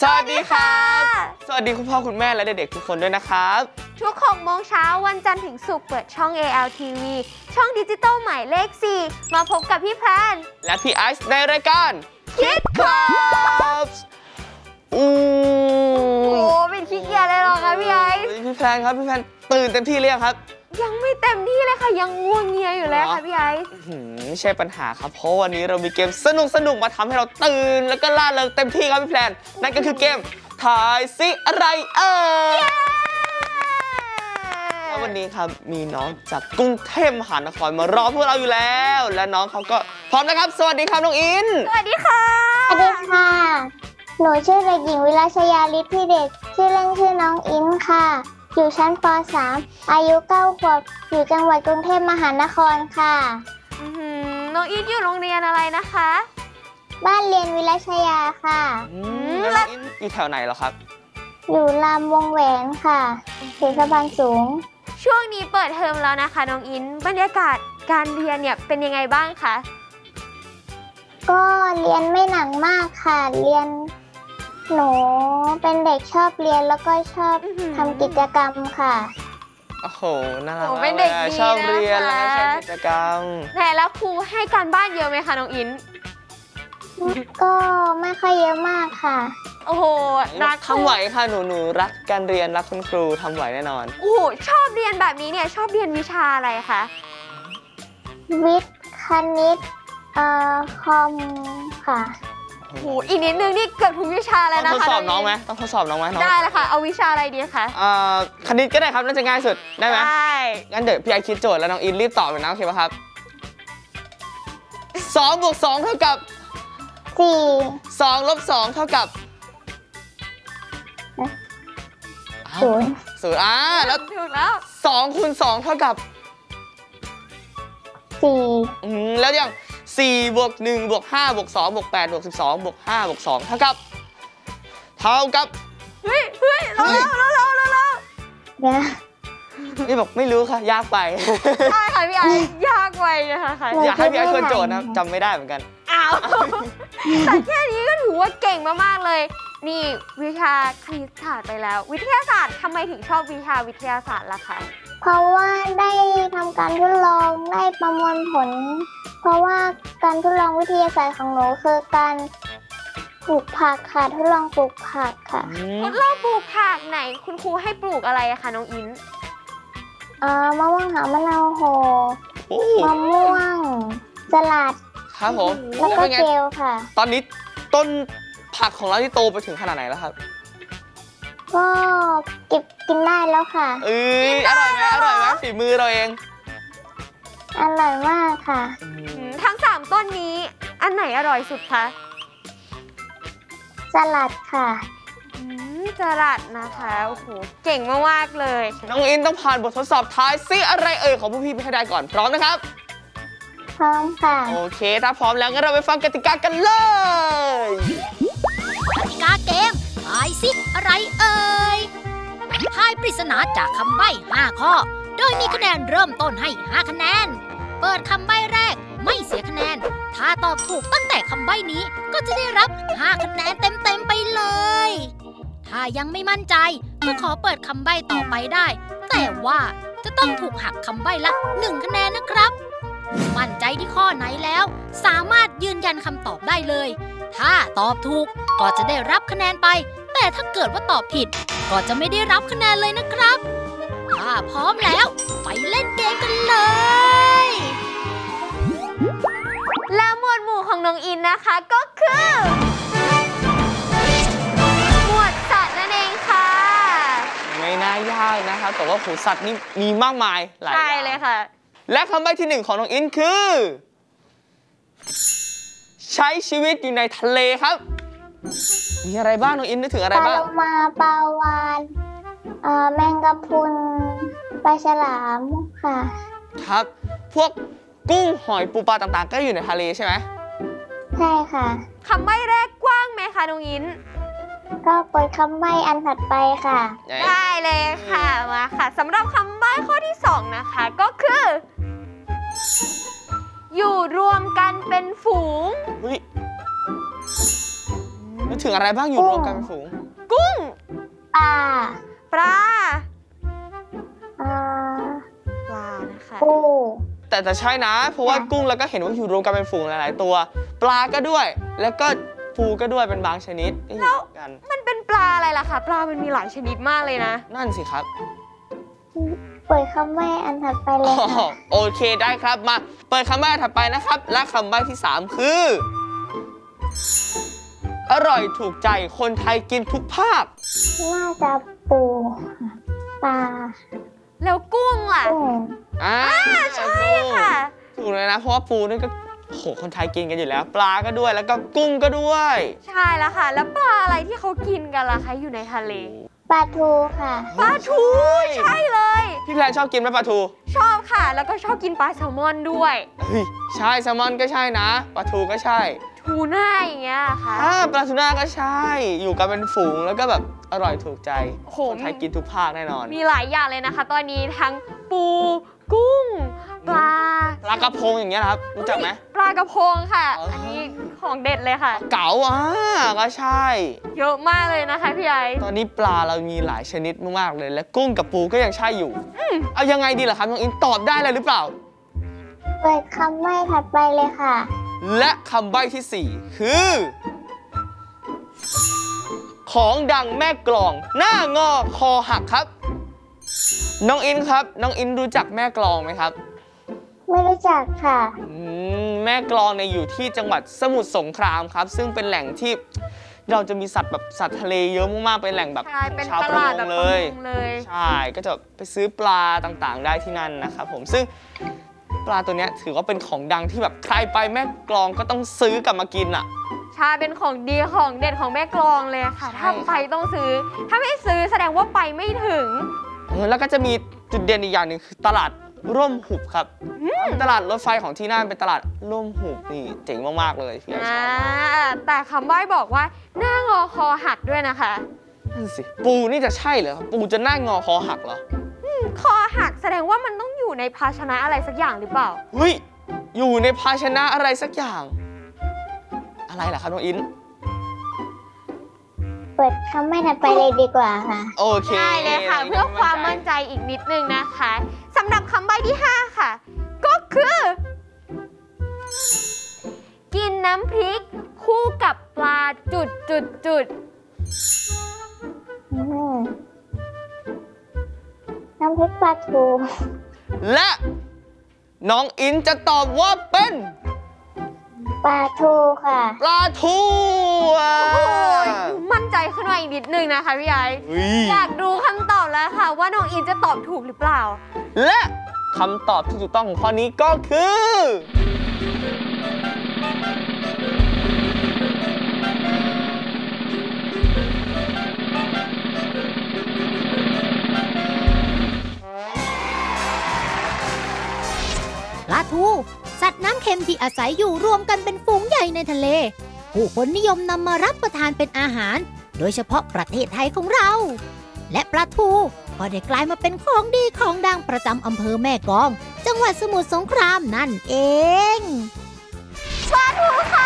สวัสดีครับสวัสดีคุณพ่อคุณแม่และเด็กๆทุกคนด้วยนะครับทุก6 โมงเช้าวันจันทร์ถึงศุกร์เปิดช่อง ALTV ช่องดิจิตอลหมายเลข 4มาพบกับพี่แพนและพี่ไอซ์ในรายการ Kids Club โอ้เป็นขี้เกียจเลยหรอคะพี่ไอซ์พี่แพนครับพี่แพนตื่นเต็มที่หรือยังครับยังไม่เต็มที่เลยค่ะยังง่วงเงียอยู่เลยค่ะพี่ไอซ์ไม่ใช่ปัญหาครับเพราะวันนี้เรามีเกมสนุกมาทำให้เราตื่นแล้วก็ล่าเริงเต็มที่ครับพี่แพนนั่นก็คือเกมทายซิอะไรแล้ววันนี้ครับมีน้องจากกรุงเทพมหานครมารอพวกเราอยู่แล้วและน้องเขาก็พร้อมนะครับสวัสดีครับน้องอินสวัสดีค่ะสวัสดีค่ะหนูชื่อเด็กหญิงวิลาชยาฤทธิ์พี่เด็กชื่อเล่นชื่อน้องอินค่ะอยู่ชั้นป .3 อายุ9 ขวบอยู่จังหวัดกรุงเทพมหานครค่ะน้องอินอยู่โรงเรียนอะไรนะคะบ้านเรียนวิลาชยาค่ะแล้วอินอยู่แถวไหนเหรอครับอยู่รามวงแหวนค่ะเขตสะพานสูงช่วงนี้เปิดเทอมแล้วนะคะน้องอินบรรยากาศการเรียนเนี่ยเป็นยังไงบ้างคะก็เรียนไม่หนักมากค่ะเรียนหนูเป็นเด็กชอบเรียนแล้วก็ชอบทำกิจกรรมค่ะโอ้โหน่ารักมากเลยชอบเรียนแล้วชอบกิจกรรมแล้วครูให้การบ้านเยอะไหมคะน้องอินก็ไม่ค่อยเยอะมากค่ะโอ้โหรักทำไหวค่ะหนูรักการเรียนรักคุณครูทำไหวแน่นอนโอ้โหชอบเรียนแบบนี้เนี่ยชอบเรียนวิชาอะไรคะวิทย์คณิตคอมค่ะโอ้โหอีกนิดนึงนี่เกือบทุกวิชาแล้วนะคะต้องทดสอบน้องไหมต้องทดสอบน้องไหมได้เลยค่ะเอาวิชาอะไรดีคะคณิตก็ได้ครับน่าจะง่ายสุดได้ไหมได้งั้นเดี๋ยวพี่ไอคิดโจทย์แล้วน้องอินรีบตอบเลยนะโอเคป่ะครับ2 บวก 2เท่ากับ 4 2 ลบ 2เท่ากับ0แล้วถูกแล้ว 2 คูณ 2เท่ากับ 4 แล้วอย่าง4 บวก 1 บวก 5 บวก 2 บวก 8 บวก 12 บวก 5 บวก 2เท่ากับเฮ้ยเรานี่บอกไม่รู้ค่ะยากไปใช่ค่ะพี่ไอยากไปนะคะอยากให้พี่ไอทวนโจทย์นะจำไม่ได้เหมือนกันอ้าวแต่แค่นี้ก็ถือว่าเก่งมากๆเลยนี่วิชาคณิตศาสตร์ไปแล้ววิทยาศาสตร์ทำไมถึงชอบวิชาวิทยาศาสตร์ล่ะคะเพราะว่าได้ทำการทดลองได้ประมวลผลเพราะว่าการทดลองวิทยาศาสตร์ของหนูคือการปลูกผักค่ะทดลองปลูกผักค่ะทดลองปลูกผักไหนคุณครูให้ปลูกอะไรอะคะน้องอินมะม่วงหาวมะนาวโหมะม่วงสลัดครับผมแล้วก็เกลค่ะตอนนี้ต้นผักของเราที่โตไปถึงขนาดไหนแล้วครับก็เก็บกินได้แล้วค่ะอร่อยไหมฝีมือเราเองอร่อยมากค่ะทั้ง3ต้นนี้อันไหนอร่อยสุดคะสลัดค่ะสลัดนะคะโอ้โหเก่งมากๆเลยน้องอินต้องผ่านบททดสอบทายซิอะไรของพวกพี่ไปให้ได้ก่อนพร้อมนะครับพร้อมค่ะโอเคถ้าพร้อมแล้วงั้นเราไปฟังกติกากันเลยกติกาเกมทายซิอะไรทายปริศนาจากคำใบ้5 ข้อโดยมีคะแนนเริ่มต้นให้5 คะแนนเปิดคำใบ้แรกไม่เสียคะแนนถ้าตอบถูกตั้งแต่คำใบ้นี้ก็จะได้รับ5 คะแนนเต็มไปเลยถ้ายังไม่มั่นใจก็ขอเปิดคำใบ้ต่อไปได้แต่ว่าจะต้องถูกหักคำใบ้ละ1 คะแนนนะครับมั่นใจที่ข้อไหนแล้วสามารถยืนยันคำตอบได้เลยถ้าตอบถูกก็จะได้รับคะแนนไปแต่ถ้าเกิดว่าตอบผิดก็จะไม่ได้รับคะแนนเลยนะครับถ้าพร้อมแล้วไปเล่นเกมกันเลยและหมวดหมู่ของน้องอินนะคะก็คือหมวดสัตว์นั่นเองค่ะไม่น่ายากนะครับแต่ว่าสัตว์นี่มีมากมายหลายใช่เลยค่ะและคำใบ้ที่1ของน้องอินคือใช้ชีวิตอยู่ในทะเลครับมีอะไรบ้างน้องอินนึกถึงอะไรบ้างปลาโลมาปลาวาฬแมงกะพรุนปลาฉลามค่ะครับพวกกุ้งหอยปูปลาต่างๆก็อยู่ในทะเลใช่ไหมใช่ค่ะคำใบ้แรกกว้างไหมคะน้องอินก็เปิดคำใบ้อันถัดไปค่ะได้เลยค่ะมาค่ะสำหรับคำใบ้ข้อที่2นะคะก็คืออยู่รวมกันเป็นฝูงนึกถึงอะไรบ้างอยู่รวมกันเป็นฝูงกุ้งปลาปลาอ่าปลานะคะปูแต่ใช่นะ เพราะว่ากุ้งแล้วก็เห็นว่าอยู่รวมกันเป็นฝูงหลายๆตัว ปลาก็ด้วย แล้วก็ปูก็ด้วยเป็นบางชนิดที่อยู่ด้วยกันมันเป็นปลาอะไรล่ะคะ ปลามันมีหลายชนิดมากเลยนะนั่นสิครับเปิดคำใบ้อันถัดไปเลอ๋ยค่ะอโอเคได้ครับมาเปิดคำใบ้ถัดไปนะครับ และคำใบ้ที่ 3 คือ อร่อยถูกใจคนไทยกินทุกภาคน่าจะปูปลาแล้วกุ้งล่ะกุ้งใช่ค่ะถูกเลยนะเพราะว่าปูนี่ก็โหคนไทยกินกันอยู่แล้ว ปลาก็ด้วยแล้วก็กุ้งก็ด้วยใช่แล้วค่ะ แล้วปลาอะไรที่เขากินกันล่ะคะอยู่ในทะเลปลาทูค่ะปลาทูใช่เลยพี่แพรชอบกินไหมปลาทูชอบค่ะ แล้วก็ชอบกินปลาแซลมอนด้วยเฮ้ยใช่แซลมอนก็ใช่นะปลาทูก็ใช่ทูน่าอย่างเงี้ยค่ะปลาทูน่าก็ใช่ อยู่กันเป็นฝูงแล้วก็แบบอร่อยถูกใจโหคนไทยกินทุกภาคแน่นอนมีหลายอย่างเลยนะคะ ตอนนี้ทั้งปูกุ้ง ปลาปลากระพงอย่างเงี้ยนะครับรู้จักไหมปลากระพงค่ะอ๋ออัอันนี้ของเด็ดเลยค่ะเก๋าก็ใช่เยอะมากเลยนะคะพี่ไอตอนนี้ปลาเรามีหลายชนิดมากๆเลย และกุ้งกับปูก็ยังใช่อยู่เอายังไงดีล่ะครับน้องอินตอบได้เลยหรือเปล่าเปิดคำใบ้ถัดไปเลยค่ะและคำใบ้ที่ 4 คือ ของดังแม่กลอง หน้างอคอหักครับ น้องอินครับ น้องอินรู้จักแม่กลองไหมครับไม่รู้จักค่ะแม่กลองเนี่ยอยู่ที่จังหวัดสมุทรสงครามครับ ซึ่งเป็นแหล่งที่เราจะมีสัตว์แบบสัตว์ทะเลเยอะมากๆเป็นแหล่งแบบใช่เป็นชาวตประลาดมแบบงปเลระยมงเลยใช่ก็จะไปซื้อปลาต่างๆได้ที่นั่นนะครับผมซึ่งปลาตัวเนี้ยถือว่าเป็นของดังที่แบบใครไปแม่กลองก็ต้องซื้อกลับมากินอ่ะใช่เป็นของดีของเด็ดของแม่กลองเลยค่ะใช่ถ้าไปต้องซื้อ ถ้าไม่ซื้อแสดงว่าไปไม่ถึงแล้วก็จะมีจุดเด่นอีกอย่างหนึ่งคือตลาดร่มหุบครับตลาดรถไฟของที่นั่นเป็นตลาดร่มหุบนี่เจ๋งมากๆเลยพี่ไอชอบมากแต่คำใบ้บอกว่าหน้างอคอหักด้วยนะคะนั่นสิปูนี่จะใช่เหรอครับปูจะหน้างอคอหักเหรอคอหักแสดงว่ามันต้องอยู่ในภาชนะอะไรสักอย่างหรือเปล่าเฮ้ยอยู่ในภาชนะอะไรสักอย่าง อะไรล่ะครับน้องอินเปิดคำใบ้ถัดไปเลยดีกว่าค่ะโอเคได้เลยค่ะ เพื่อความมั่นใจอีกนิดนึงนะคะสำหรับคำใบ้ที่ 5 ค่ะ ก็คือ กินน้ำพริกคู่กับปลาจุดอืมน้ำพริกปลาทูและน้องอินจะตอบว่าเป็นปลาทูค่ะปลาทูโอ้ยมั่นใจขึ้นมาอีกนิดนึงนะคะพี่ไออยากดูคำตอบแล้วค่ะ ว่าน้องอินจะตอบถูกหรือเปล่าและคำตอบที่ถูกต้องของข้อนี้ก็คือปลาทู สัตว์น้ำเค็มที่อาศัยอยู่รวมกันเป็นฝูงใหญ่ในทะเล ผู้คนนิยมนำมารับประทานเป็นอาหาร โดยเฉพาะประเทศไทยของเรา และปลาทูก็ได้กลายมาเป็นของดีของดังประจำอำเภอแม่กลอง จังหวัดสมุทรสงครามนั่นเองปลาทูค่ะ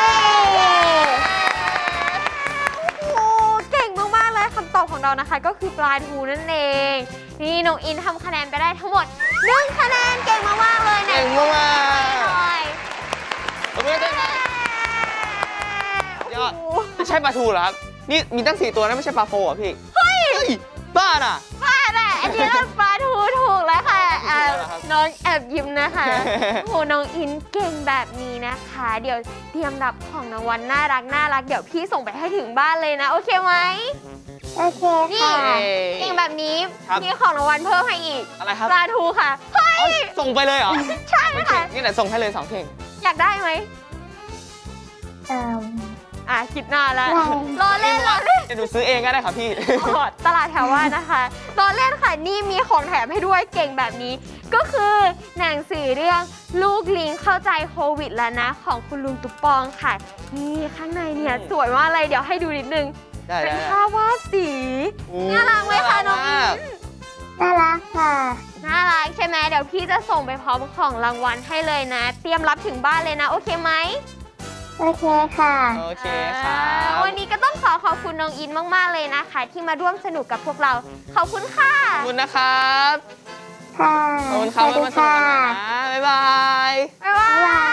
โอ้เก่งมากๆเลยคำตอบของเรานะคะ ก็คือปลาทูนั่นเอง นี่น้องอินทำคะแนนไปได้ทั้งหมด1คะแนนเก่งมากๆเลยนะเก่งมากหน่อยๆผมไม่ได้ไงยอดโอ้ไม่ใช่ปลาทูเหรอครับนี่มีตั้ง4ตัวนะไม่ใช่ปลาโฟเหรอพี่เฮ้ยบ้าน่ะบ้าแหละอันนี้ปลาทูถูกแล้วค่ะถูกแล้วครับน้องแอบยิ้มนะคะโอ้น้องอินเก่งแบบนี้นะคะ เดี๋ยวเตรียมรับของรางวัลน่ารักเดี๋ยวพี่ส่งไปให้ถึงบ้านเลยนะโอเคไหมโอเคนี่ค่ะเก่งแบบนี้ครับมีของรางวัลเพิ่มให้อีกอะไรครับปลาทูค่ะ เฮ้ยเอ้ยส่งไปเลยเหรอใช่ค่ะนี่แหละส่งให้เลย2 เพลงอยากได้ไหม คิดนานแล้ว รอเล่นเดี๋ยวหนูซื้อเองก็ได้ค่ะพี่ตลาดแถวว่านะคะรอเล่นค่ะ นี่มีของแถมให้ด้วยเก่งแบบนี้ ก็คือหนังสือเรื่องลูกลิงเข้าใจโควิดแล้วนะ ของคุณลุงตุ๊กปองค่ะ นี่ข้างในเนี่ยสวยมากเลยเดี๋ยวให้ดูนิดนึงได้เป็นได้ภาพวาดสี น่ารักไหมคะน้องอินน่ารักค่ะน่ารักใช่ไหมเดี๋ยวพี่จะส่งไปพร้อมของรางวัลให้เลยนะ เตรียมรับถึงบ้านเลยนะ โอเคไหมโอเคค่ะโอเคครับวันนี้ก็ต้องขอบคุณน้องอินมากๆเลยนะคะ ที่มาร่วมสนุกกับพวกเราขอบคุณค่ะขอบคุณนะครับค่ะขอบคุณครับสวัสดีมาสนุกค่ะกันนะบ๊ายบายบ๊ายบาบ๊ายบาย ย